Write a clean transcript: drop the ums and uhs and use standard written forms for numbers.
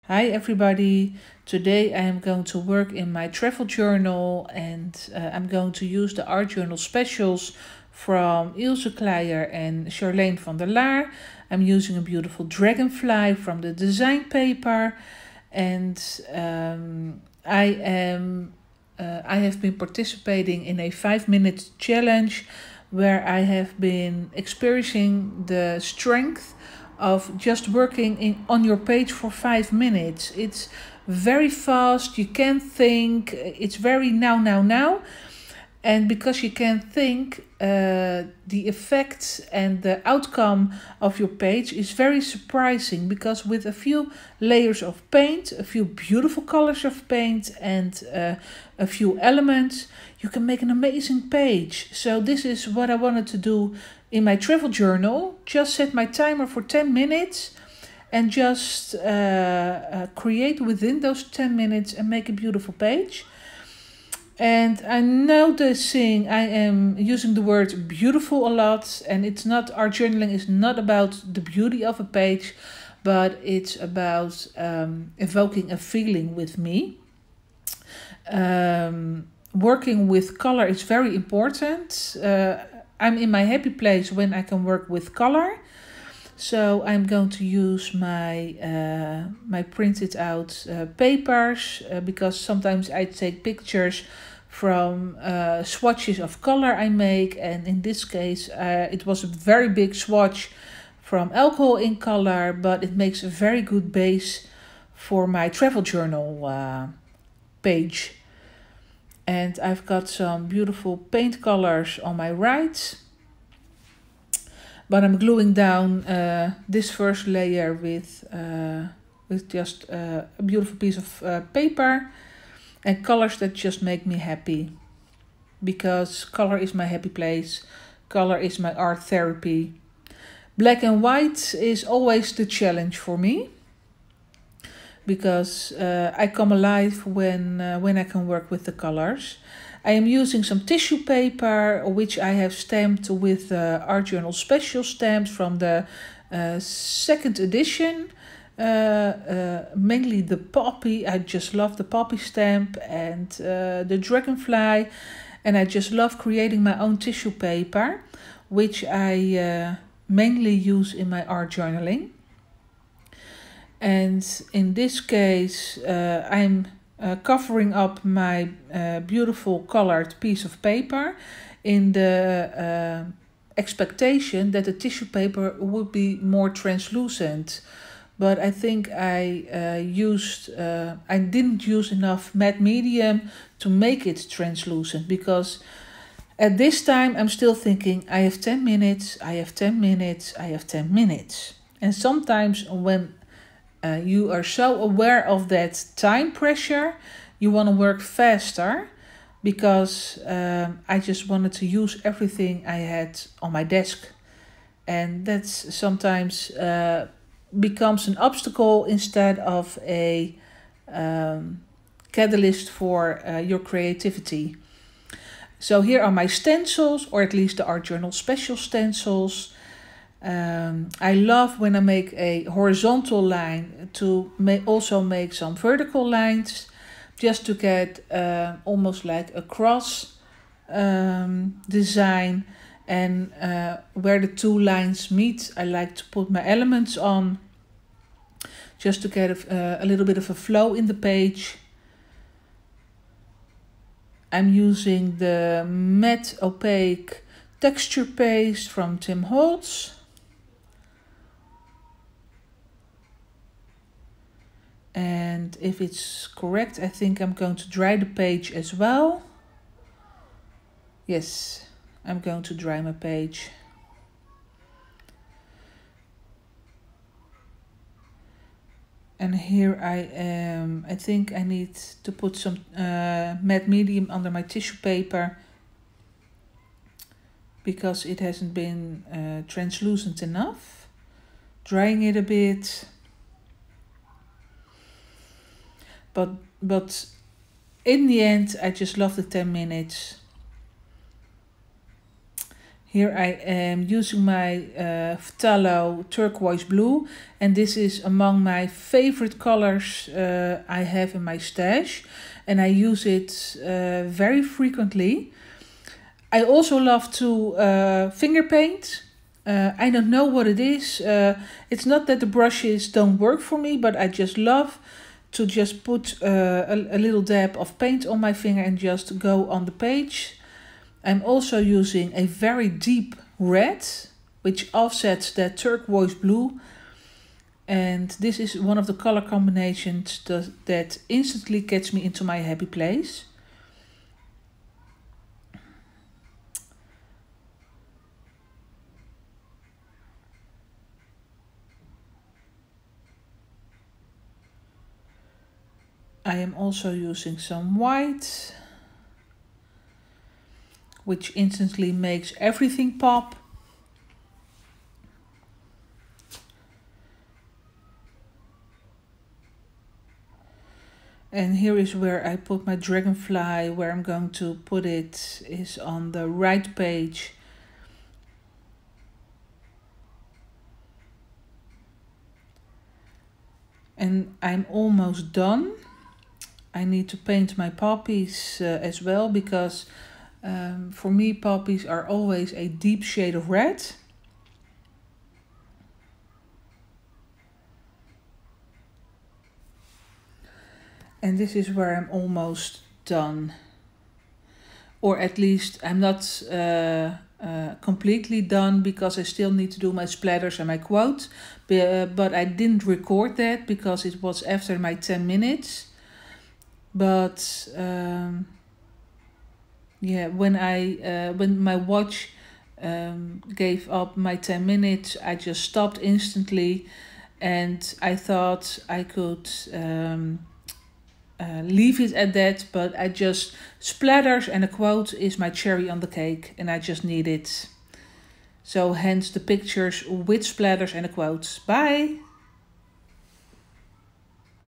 Hi everybody, today I am going to work in my travel journal and I'm going to use the art journal specials from Ilse Kleijer and Charlene van der Laar. I'm using a beautiful dragonfly from the design paper and I have been participating in a 5-minute challenge where I have been experiencing the strength of just working on your page for 5 minutes. It's very fast, you can't think, it's very now. And because you can think, the effect and the outcome of your page is very surprising, because with a few layers of paint, a few beautiful colors of paint and a few elements, you can make an amazing page. So this is what I wanted to do in my travel journal. Just set my timer for 10 minutes and just create within those 10 minutes and make a beautiful page. And I'm noticing I am using the word beautiful a lot, and it's not, art journaling is not about the beauty of a page, but it's about evoking a feeling with me. Working with color is very important. I'm in my happy place when I can work with color. So I'm going to use my my printed out papers because sometimes I take pictures from swatches of color I make, and in this case it was a very big swatch from alcohol ink color, but it makes a very good base for my travel journal page. And I've got some beautiful paint colors on my right. But I'm gluing down this first layer with just a beautiful piece of paper and colors that just make me happy. Because color is my happy place. Color is my art therapy. Black and white is always the challenge for me. Because I come alive when I can work with the colors. I am using some tissue paper, which I have stamped with Art Journal Special stamps from the second edition. Mainly the poppy. I just love the poppy stamp and the dragonfly. And I just love creating my own tissue paper, which I mainly use in my art journaling. And in this case, I'm covering up my beautiful colored piece of paper in the expectation that the tissue paper would be more translucent. But I think I didn't use enough matte medium to make it translucent, because at this time I'm still thinking I have 10 minutes, I have 10 minutes, I have 10 minutes. And sometimes when you are so aware of that time pressure, you want to work faster, because I just wanted to use everything I had on my desk. And that's sometimes becomes an obstacle instead of a catalyst for your creativity. So here are my stencils, or at least the Art Journal Special stencils. I love when I make a horizontal line to also make some vertical lines, just to get almost like a cross design. And where the two lines meet, I like to put my elements on, just to get a little bit of a flow in the page. I'm using the matte opaque texture paste from Tim Holtz. And if it's correct, I think I'm going to dry the page as well. Yes, I'm going to dry my page. And here I am. I think I need to put some matte medium under my tissue paper, because it hasn't been translucent enough. Drying it a bit. But in the end, I just love the 10 minutes. Here I am using my Phthalo turquoise blue, and this is among my favorite colors I have in my stash, and I use it very frequently. I also love to finger paint. I don't know what it is. It's not that the brushes don't work for me, but I just love to just put a little dab of paint on my finger and just go on the page. I'm also using a very deep red, which offsets that turquoise blue. And this is one of the color combinations that instantly gets me into my happy place. I am also using some white, which instantly makes everything pop. And here is where I put my dragonfly. Where I'm going to put it is on the right page. And I'm almost done. I need to paint my poppies as well, because for me poppies are always a deep shade of red. And this is where I'm almost done. Or at least I'm not completely done, because I still need to do my splatters and my quote. But I didn't record that because it was after my 10 minutes. But yeah, when my watch gave up my 10 minutes, I just stopped instantly, and I thought I could leave it at that, but I just splatters and a quote is my cherry on the cake, and I just need it. So hence the pictures with splatters and a quote. Bye!